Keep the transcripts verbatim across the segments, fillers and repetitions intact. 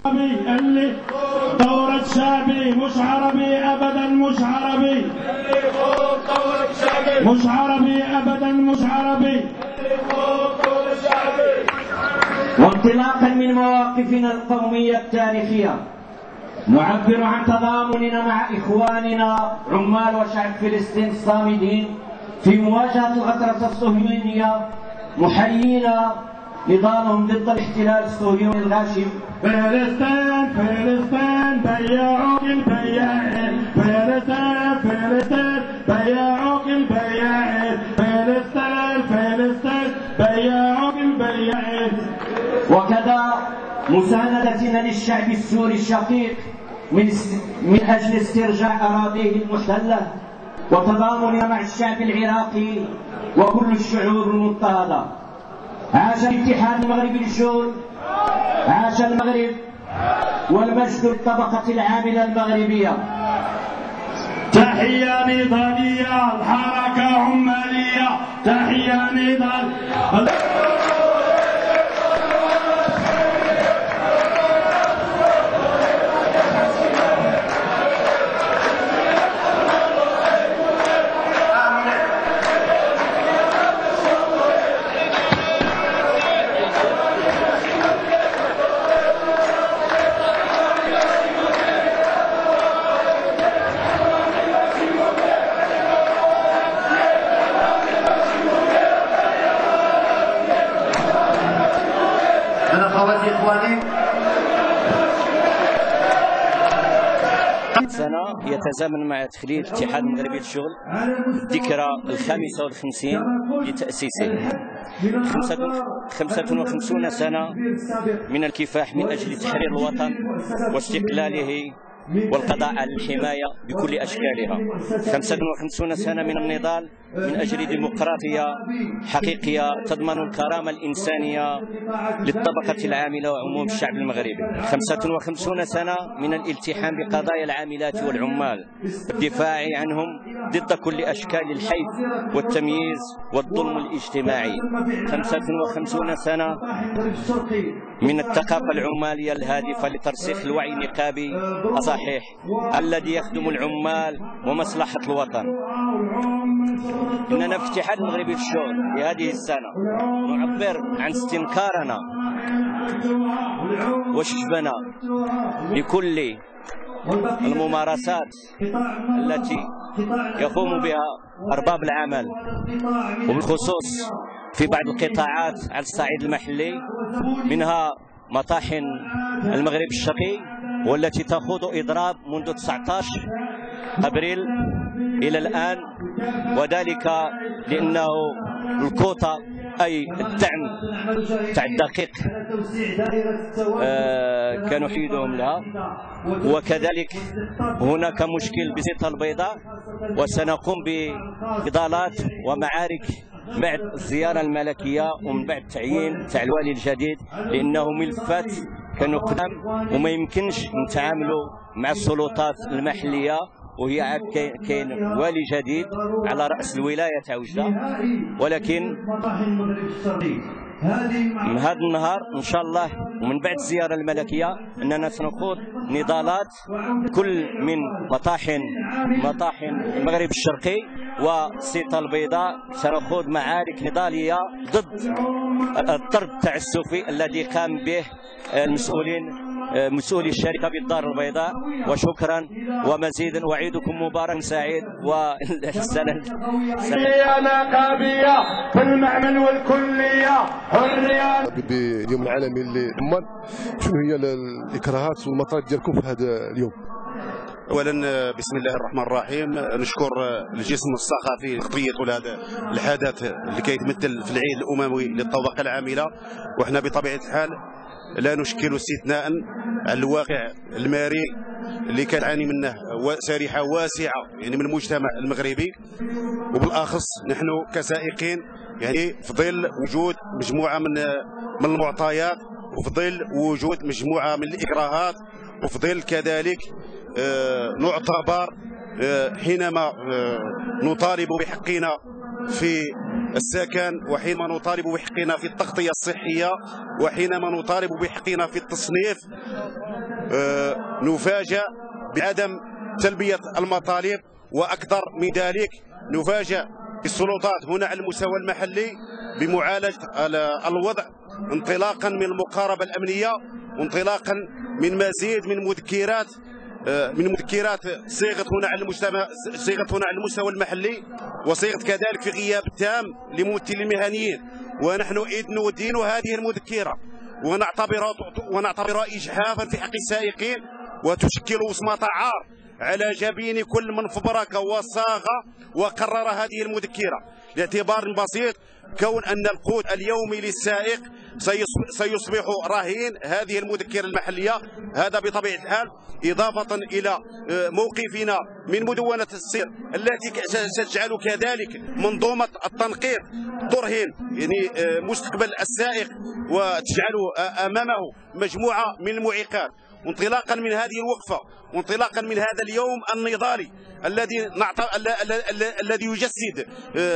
اللي ثورة شعبي مش عربي ابدا، مش عربي مش عربي ابدا، مش عربي. وانطلاقا من مواقفنا القومية التاريخية نعبر عن تضامننا مع إخواننا عمال وشعب فلسطين الصامدين في مواجهة الغدرة الصهيونية، محيين نضالهم ضد الاحتلال الصهيوني الغاشم. فلسطين فلسطين بياعوك البياعين، فلسطين فلسطين بياعوك البياعين، فلسطين فلسطين بياعوك البياعين. وكذا مساندتنا للشعب السوري الشقيق من من اجل استرجاع اراضيه المحتله، وتضامننا مع الشعب العراقي وكل الشعوب المضطهده. عاش الاتحاد المغربي للشغل، عاش المغرب، والمجد للطبقه العامله المغربيه. تحيه نضاليه، الحركه عماليه، تحيه نضاليه. سنة يتزامن مع تخليد الاتحاد المغربي للشغل الذكرى الخامسة والخمسين لتأسيسه. خمسة وخمسون سنة من الكفاح من أجل تحرير الوطن واستقلاله والقضاء على الحماية بكل أشكالها. خمسة وخمسون سنة من النضال من أجل ديمقراطية حقيقية تضمن الكرامة الإنسانية للطبقة العاملة وعموم الشعب المغربي. خمسة وخمسون سنة من الالتحام بقضايا العاملات والعمال والدفاع عنهم ضد كل أشكال الحيف والتمييز والظلم الاجتماعي. خمسة وخمسون سنة من الثقافة العمالية الهادفة لترسيخ الوعي النقابي الصحيح الذي يخدم العمال ومصلحة الوطن. إننا في الاتحاد المغربي للشغل في هذه السنة نعبر عن استنكارنا وشجبنا بكل الممارسات التي يقوم بها أرباب العمل، وبالخصوص في بعض القطاعات على الصعيد المحلي، منها مطاحن المغرب الشقي والتي تخوض إضراب منذ تسعة عشر أبريل إلى الآن، وذلك لأنه الكوتا أي الدعم تاع الدقيق آه كانوا حيدهم لها. وكذلك هناك مشكل بزيت البيضاء، وسنقوم بإضالات ومعارك بعد الزيارة الملكية ومن بعد تعيين تاع الوالي الجديد، لأنه ملفات كانوا قدام وما يمكنش نتعاملوا مع السلطات المحلية، وهي عاد كاين والي جديد على رأس الولاية تاع وجدة. ولكن من هذا النهار إن شاء الله ومن بعد الزيارة الملكية أننا سنخوض نضالات كل من مطاحن مطاحن المغرب الشرقي وسيطة البيضاء. سنخوض معارك نضالية ضد الطرد التعسفي الذي قام به المسؤولين مسؤولي الشركة بالدار البيضاء. وشكرا ومزيدا، وعيدكم مبارك سعيد والسنة هي نقابية في المعمل والكلية حرية. باليوم العالمي للعمال، شنو هي الإكراهات والمطالب ديالكم في هذا اليوم؟ اولا بسم الله الرحمن الرحيم، نشكر الجسم الثقافي لتغطية هذا الحدث اللي كيتمثل في العيد الاموي للطبقه العامله. وحنا بطبيعه الحال لا نشكل استثناء على الواقع الماري اللي كتعاني منه شريحه واسعه يعني من المجتمع المغربي، وبالاخص نحن كسائقين، يعني في ظل وجود مجموعه من من المعطيات، وفي ظل وجود مجموعه من الاكراهات، وفي ظل كذلك نعتبر حينما نطالب بحقنا في السكن، وحينما نطالب بحقنا في التغطية الصحية، وحينما نطالب بحقنا في التصنيف، نفاجأ بعدم تلبية المطالب. وأكثر من ذلك نفاجأ بالسلطات هنا على المستوى المحلي بمعالجة الوضع انطلاقا من المقاربة الأمنية، وانطلاقا من مزيد من مذكرات من مذكرات صيغت هنا على المستوى صيغت هنا على المستوى المحلي، وصيغت كذلك في غياب تام لممثلين المهنيين. ونحن إذ ندين هذه المذكرة ونعتبرها ونعتبرها إجحافا في حق السائقين، وتشكل وصمة عار على جبين كل من فبرك وصاغ وقرر هذه المذكرة، لاعتبار بسيط كون أن القوت اليومي للسائق سيصبح رهين هذه المذكرة المحلية. هذا بطبيعة الحال إضافة إلى موقفنا من مدونة السير التي ستجعل كذلك منظومة التنقيط ترهن يعني مستقبل السائق وتجعل أمامه مجموعة من المعيقات. وانطلاقا من هذه الوقفة وانطلاقا من هذا اليوم النضالي الذي الذي يجسد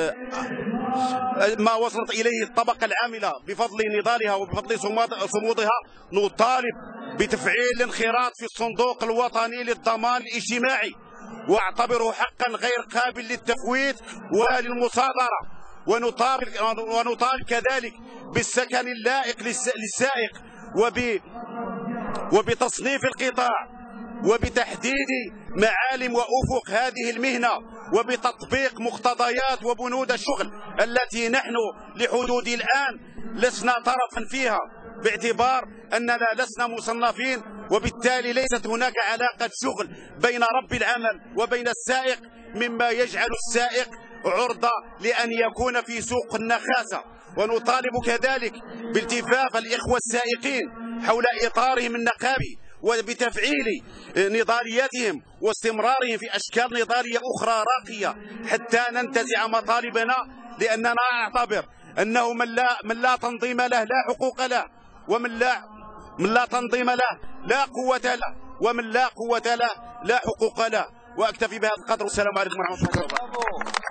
ما وصلت إليه الطبقة العاملة بفضل نضالها وبفضل صمودها، نطالب بتفعيل الانخراط في الصندوق الوطني للضمان الاجتماعي، واعتبره حقا غير قابل للتفويت ولا للمصادرة. ونطالب ونطالب كذلك بالسكن اللائق للسائق وب وبتصنيف القطاع وبتحديد معالم وأفق هذه المهنة وبتطبيق مقتضيات وبنود الشغل التي نحن لحدود الآن لسنا طرفا فيها، باعتبار أننا لسنا مصنفين، وبالتالي ليست هناك علاقة شغل بين رب العمل وبين السائق، مما يجعل السائق عرضة لأن يكون في سوق النخاسة. ونطالب كذلك بالتفاف الإخوة السائقين حول إطارهم النقابي وبتفعيل نضالياتهم واستمرارهم في أشكال نضالية أخرى راقية حتى ننتزع مطالبنا، لأننا نعتبر أنه من لا من لا تنظيم له لا حقوق له، ومن لا من لا تنظيم له لا قوة له، ومن لا قوة له لا حقوق له. وأكتفي بهذا القدر، والسلام عليكم ورحمة الله وبركاته.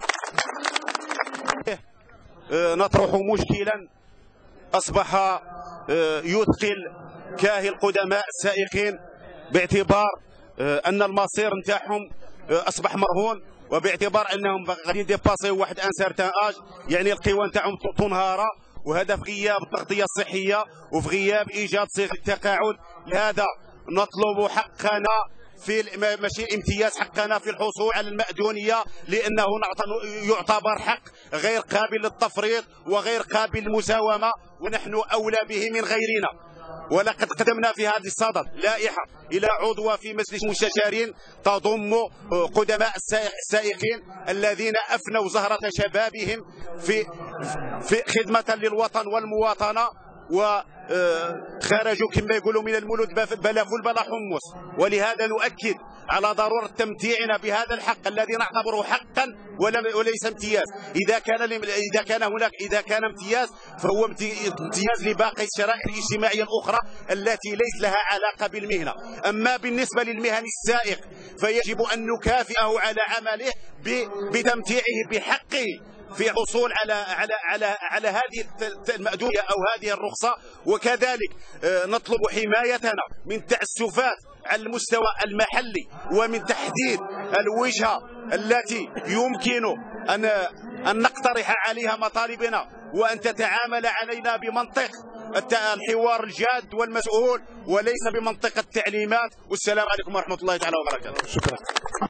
نطرح مشكلا أصبح يثقل كاهل قدماء السائقين، باعتبار أن المصير نتاعهم أصبح مرهون، وباعتبار أنهم غادي ديباسيو واحد ان سارتان اج، يعني القوى نتاعهم تنهار، وهذا في غياب التغطية الصحية وفي غياب إيجاد صيغة التقاعد. لهذا نطلب حقنا في ماشي الامتياز، حقنا في الحصول على المأدونية، لأنه يعتبر حق غير قابل للتفريط وغير قابل للمساومة، ونحن أولى به من غيرنا. ولقد قدمنا في هذا الصدد لائحة إلى عضوة في مجلس المستشارين تضم قدماء السائقين الذين أفنوا زهرة شبابهم في في خدمة للوطن والمواطنة، وخرجوا كما يقولوا من المولود بلا فول بلا حمص. ولهذا نؤكد على ضرورة تمتيعنا بهذا الحق الذي نعتبره حقا وليس امتياز. إذا كان إذا كان هناك إذا كان امتياز فهو امتياز لباقي الشرائح الاجتماعية الأخرى التي ليس لها علاقة بالمهنة. أما بالنسبة للمهن السائق فيجب أن نكافئه على عمله بتمتيعه بحقه في حصول على على على على هذه المأدونية أو هذه الرخصة. وكذلك نطلب حمايتنا من تعسفات على المستوى المحلي ومن تحديد الوجهة التي يمكن أن أن نقترح عليها مطالبنا، وأن تتعامل علينا بمنطق الحوار الجاد والمسؤول وليس بمنطق التعليمات. والسلام عليكم ورحمة الله تعالى وبركاته. شكرا.